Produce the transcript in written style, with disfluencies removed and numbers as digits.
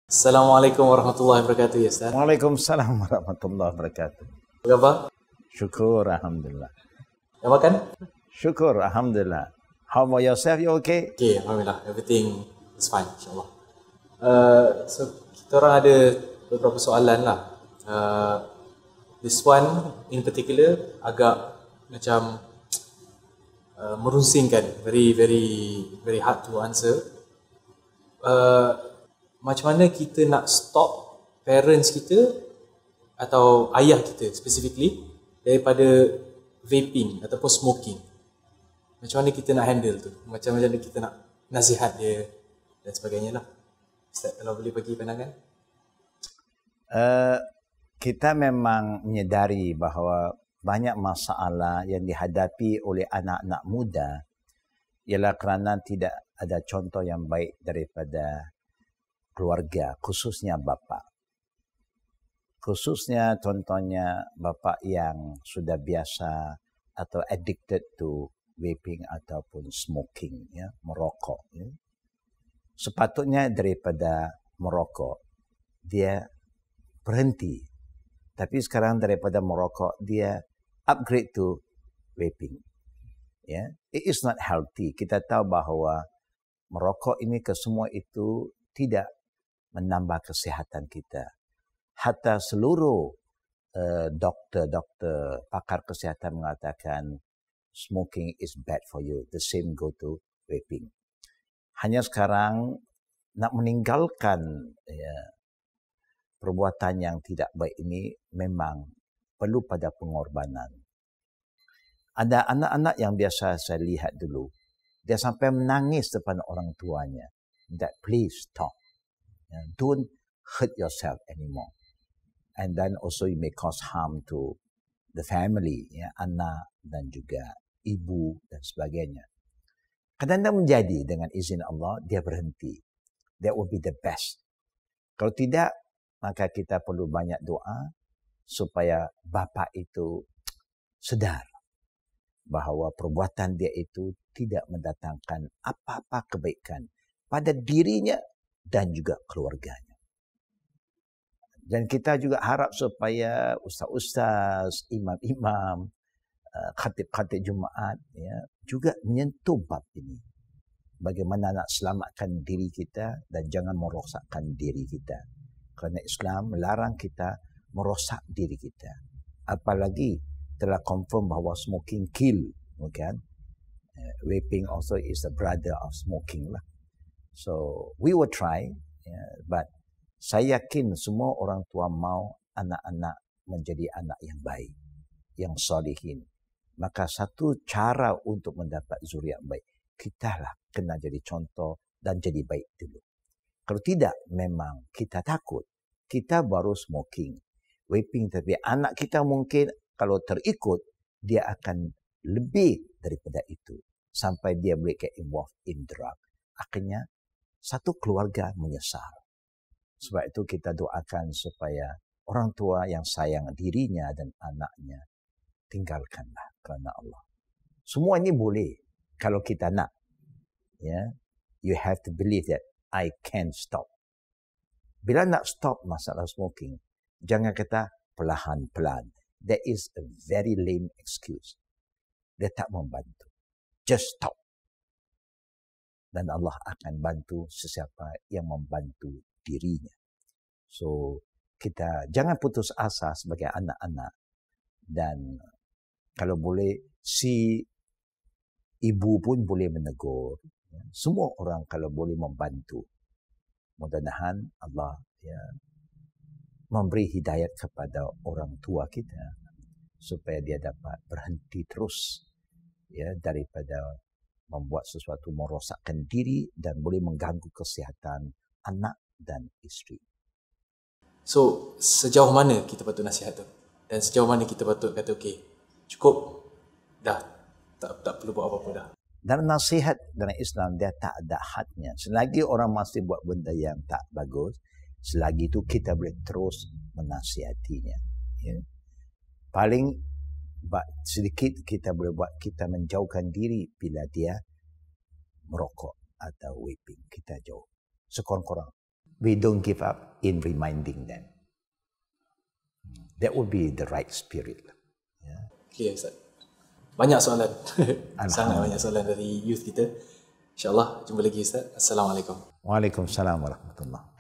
Assalamualaikum warahmatullahi wabarakatuh, ya Ustaz. Waalaikumsalam warahmatullahi wabarakatuh. Apa khabar? Syukur, alhamdulillah. Dah makan? Syukur, alhamdulillah. How about yourself? You okay? Okay, alhamdulillah. Everything is fine, insyaAllah. So, kita orang ada beberapa soalan lah. This one in particular agak macam merungsingkan. Very hard to answer. Macam mana kita nak stop parents kita atau ayah kita specifically daripada vaping ataupun smoking? Macam mana kita nak handle tu? Macam mana kita nak nasihat dia dan sebagainya lah. Ustaz, kalau boleh bagi pandangan. Kita memang menyedari bahawa banyak masalah yang dihadapi oleh anak-anak muda ialah kerana tidak ada contoh yang baik daripada keluarga, khususnya bapa. Khususnya contohnya bapa yang sudah biasa atau addicted to vaping ataupun smoking, ya, merokok. Ya. Sepatutnya daripada merokok dia berhenti. Tapi sekarang daripada merokok dia upgrade to vaping. Ya. It is not healthy. Kita tahu bahawa merokok ini kesemua itu tidak menambah kesihatan kita. Hatta seluruh doktor, pakar kesihatan mengatakan smoking is bad for you. The same go to vaping. Hanya sekarang nak meninggalkan perbuatan yang tidak baik ini memang perlu pada pengorbanan. Ada anak-anak yang biasa saya lihat dulu, dia sampai menangis depan orang tuanya. That please stop. Don't hurt yourself anymore. And then also you may cause harm to the family, ya, anak dan juga ibu dan sebagainya. Kadang-kadang menjadi dengan izin Allah, dia berhenti. That will be the best. Kalau tidak, maka kita perlu banyak doa supaya bapa itu sedar bahawa perbuatan dia itu tidak mendatangkan apa-apa kebaikan pada dirinya dan juga keluarganya. Dan kita juga harap supaya ustaz-ustaz, imam-imam, khatib-khatib Jumaat, ya, juga menyentuh bab ini. Bagaimana nak selamatkan diri kita dan jangan merosakkan diri kita. Kerana Islam melarang kita merosak diri kita. Apalagi telah confirm bahawa smoking kill. Bukan? Vaping also is the brother of smoking lah. So, we will try, but saya yakin semua orang tua mau anak-anak menjadi anak yang baik, yang solihin. Maka satu cara untuk mendapat zuriat baik, kita lah kena jadi contoh dan jadi baik dulu. Kalau tidak, memang kita takut. Kita baru smoking, vaping, tapi anak kita mungkin kalau terikut, dia akan lebih daripada itu. Sampai dia boleh get involved in drug. Akhirnya, satu keluarga menyesal. Sebab itu kita doakan supaya orang tua yang sayang dirinya dan anaknya tinggalkanlah kerana Allah. Semua ini boleh kalau kita nak. Ya, you have to believe that I can stop. Bila nak stop masalah smoking, jangan kata perlahan-pelan. That is a very lame excuse. Dia tak membantu. Just stop. Dan Allah akan bantu sesiapa yang membantu dirinya. So, kita jangan putus asa sebagai anak-anak. Dan kalau boleh, si ibu pun boleh menegur. Semua orang kalau boleh membantu. Mudah-mudahan Allah memberi hidayat kepada orang tua kita supaya dia dapat berhenti terus daripada membuat sesuatu merosakkan diri dan boleh mengganggu kesihatan anak dan isteri. So, sejauh mana kita patut nasihat tu? Dan sejauh mana kita patut kata, okay, cukup, dah, tak perlu buat apa-apa dah. Dan nasihat dalam Islam, dia tak ada hadnya. Selagi orang masih buat benda yang tak bagus, selagi itu kita boleh terus menasihatinya. Ya. Paling sedikit kita boleh buat, kita menjauhkan diri bila dia merokok atau vaping. Kita jauh. Sekurang-kurang. we don't give up in reminding them. That would be the right spirit. Yeah. Clear, Ustaz. Banyak soalan. Sangat banyak soalan dari youth kita. InsyaAllah, jumpa lagi Ustaz. Assalamualaikum. Waalaikumsalam warahmatullahi.